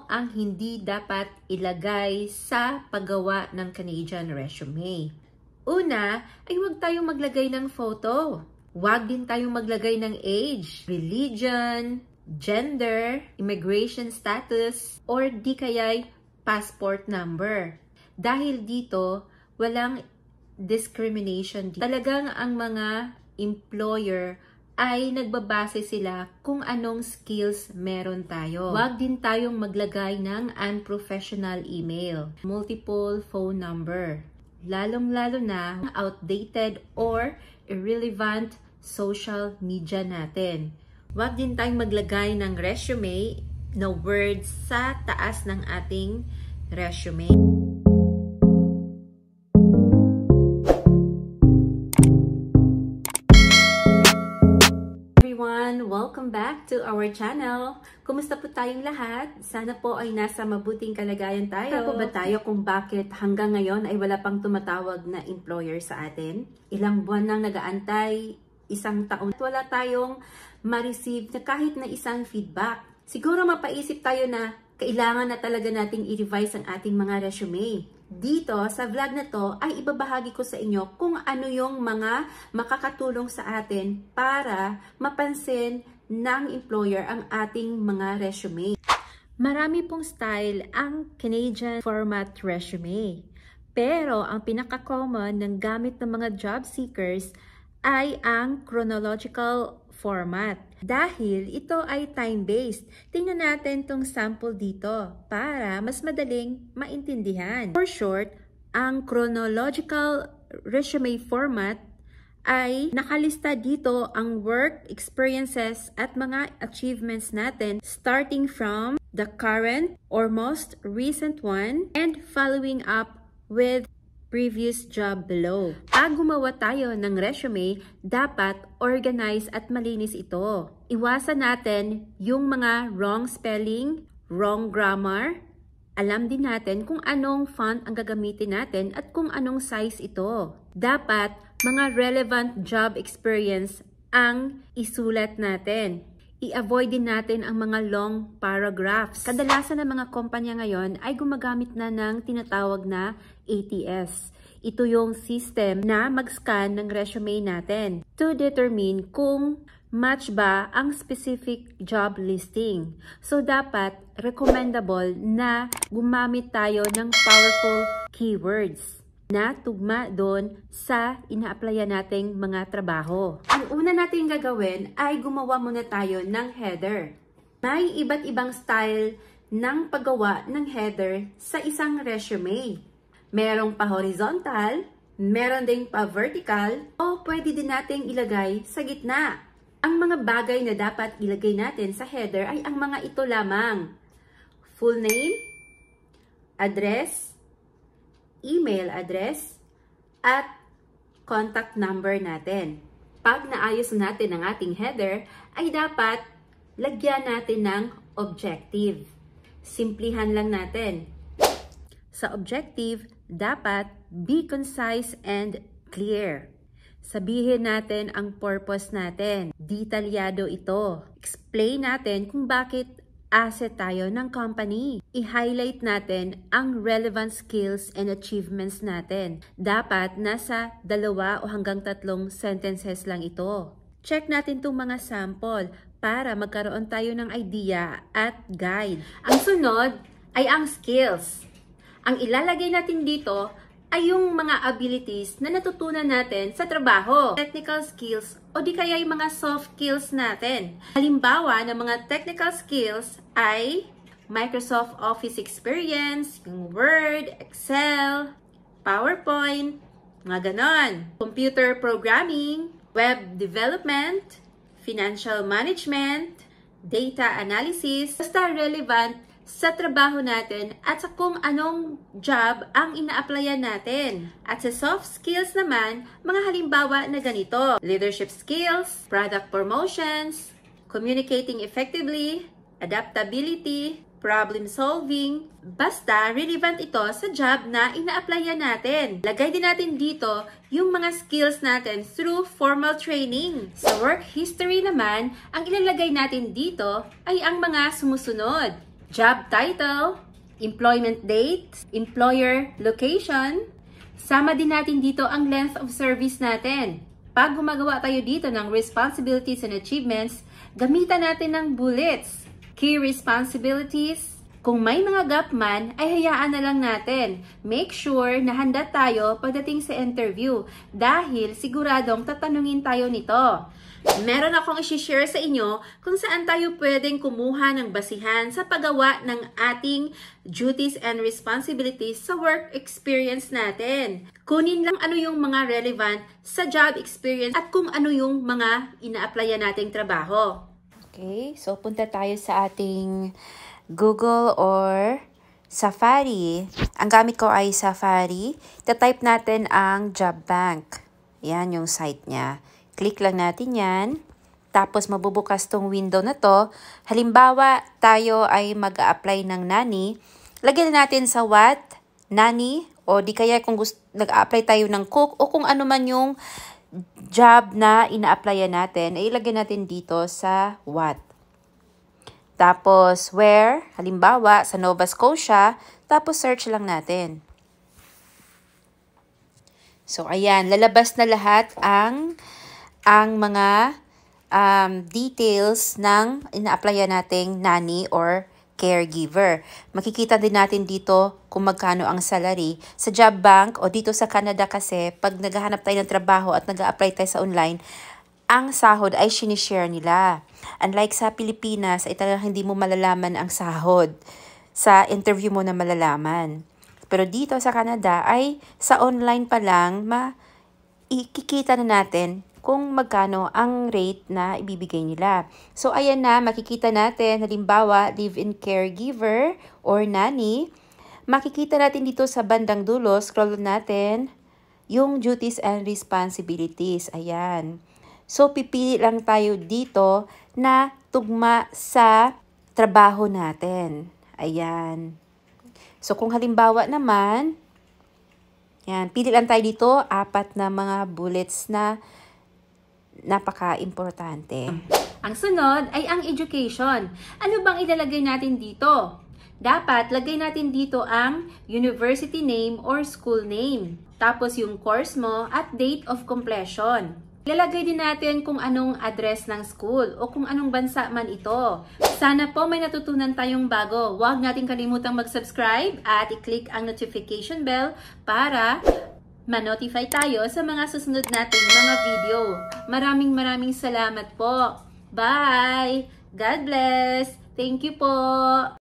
ang hindi dapat ilagay sa paggawa ng Canadian resume? Una, ay huwag tayong maglagay ng photo. Huwag din tayong maglagay ng age, religion, gender, immigration status, or di kaya'y passport number. Dahil dito, walang discrimination. Talagang ang mga employer ay nagbabase sila kung anong skills meron tayo. Huwag din tayong maglagay ng unprofessional email, multiple phone number, lalong-lalo na outdated or irrelevant social media natin. Huwag din tayong maglagay ng resume na words sa taas ng ating resume. Welcome back to our channel. Kumusta po tayong lahat? Sana po ay nasa mabuting kalagayan tayo. Tapo ba tayo kung bakit hanggang ngayon ay wala pang tumatawag na employer sa atin? Ilang buwan nang nagaantay, isang taon, wala tayong ma-receive na kahit na isang feedback. Siguro mapaisip tayo na kailangan na talaga nating i-revise ang ating mga resume. Dito, sa vlog na to, ay ibabahagi ko sa inyo kung ano yung mga makakatulong sa atin para mapansin ng employer ang ating mga resume. Marami pong style ang Canadian format resume. Pero ang pinaka-common ng gamit ng mga job seekers ay ang chronological format. Dahil ito ay time-based, tingnan natin tong sample dito para mas madaling maintindihan. For short, ang chronological resume format ay nakalista dito ang work experiences at mga achievements natin starting from the current or most recent one and following up with previous job below. Pag gumawa tayo ng resume, dapat organize at malinis ito. Iwasan natin yung mga wrong spelling, wrong grammar. Alam din natin kung anong font ang gagamitin natin at kung anong size ito. Dapat mga relevant job experience ang isulat natin. I-avoid din natin ang mga long paragraphs. Kadalasan ng mga kumpanya ngayon ay gumagamit na ng tinatawag na ATS. Ito yung system na mag-scan ng resume natin to determine kung match ba ang specific job listing. So, dapat recommendable na gumamit tayo ng powerful keywords na tugma doon sa ina-applyan nating mga trabaho. Ang una natin gagawin ay gumawa muna tayo ng header. May iba't ibang style ng paggawa ng header sa isang resume. Merong pa horizontal, meron ding pa vertical, o pwede din nating ilagay sa gitna. Ang mga bagay na dapat ilagay natin sa header ay ang mga ito lamang. Full name, address, email address, at contact number natin. Pag naayos natin ang ating header, ay dapat lagyan natin ng objective. Simplihan lang natin. Sa objective, dapat be concise and clear. Sabihin natin ang purpose natin. Detalyado ito. Explain natin kung bakit asset tayo ng company. I-highlight natin ang relevant skills and achievements natin. Dapat nasa 2 o hanggang 3 sentences lang ito. Check natin itong mga sample para magkaroon tayo ng idea at guide. Ang sunod ay ang skills. Ang ilalagay natin dito ay yung mga abilities na natutunan natin sa trabaho. Technical skills o di kaya yung mga soft skills natin. Halimbawa ng mga technical skills ay Microsoft Office experience, yung Word, Excel, PowerPoint, mga ganon. Computer programming, web development, financial management, data analysis, basta relevant sa trabaho natin at sa kung anong job ang ina-applyan natin. At sa soft skills naman, mga halimbawa na ganito: leadership skills, product promotions, communicating effectively, adaptability, problem solving, basta relevant ito sa job na ina-applyan natin. Lagay din natin dito yung mga skills natin through formal training. Sa work history naman, ang ilalagay natin dito ay ang mga sumusunod: job title, employment date, employer location. Sama din natin dito ang length of service natin. Pag gumagawa tayo dito ng responsibilities and achievements, gamitan natin ng bullets. Key responsibilities. Kung may mga gap man, ay hayaan na lang natin. Make sure na handa tayo pagdating sa interview dahil siguradong tatanungin tayo nito. Meron akong i-share sa inyo kung saan tayo pwedeng kumuha ng basihan sa paggawa ng ating duties and responsibilities sa work experience natin. Kunin lang ano yung mga relevant sa job experience at kung ano yung mga ina-applyan nating trabaho. Okay, so punta tayo sa ating Google or Safari. Ang gamit ko ay Safari. Tatype natin ang Job Bank. Yan yung site niya. Click lang natin yan. Tapos mabubukas tong window na to. Halimbawa, tayo ay mag-a-apply ng NANI. Lagyan natin sa what? NANI. O di kaya kung nag-a-apply tayo ng cook o kung ano man yung job na ina-applyan natin, ay ilagay natin dito sa what. Tapos where, halimbawa sa Nova Scotia, tapos search lang natin. So ayan, lalabas na lahat ang mga details ng ina-applyan nating nanny or caregiver. Makikita din natin dito kung magkano ang salary. Sa job bank o dito sa Canada kasi, pag naghahanap tayo ng trabaho at nag-a-apply tayo sa online, ang sahod ay sinishare nila. Unlike sa Pilipinas, ay talagang hindi mo malalaman ang sahod. Sa interview mo na malalaman. Pero dito sa Canada ay sa online pa lang ikikita na natin kung magkano ang rate na ibibigay nila. So, ayan na, makikita natin, halimbawa, live-in caregiver or nanny. Makikita natin dito sa bandang dulo, scroll natin, yung duties and responsibilities. Ayan. So, pipili lang tayo dito na tugma sa trabaho natin. Ayan. So, kung halimbawa naman, yan, pili lang tayo dito, 4 na mga bullets na napaka-importante. Ang sunod ay ang education. Ano bang ilalagay natin dito? Dapat lagay natin dito ang university name or school name. Tapos yung course mo at date of completion. Ilalagay din natin kung anong address ng school o kung anong bansa man ito. Sana po may natutunan tayong bago. Huwag natin kalimutang mag-subscribe at i-click ang notification bell para ma-notify tayo sa mga susunod nating mga video. Maraming salamat po. Bye! God bless! Thank you po!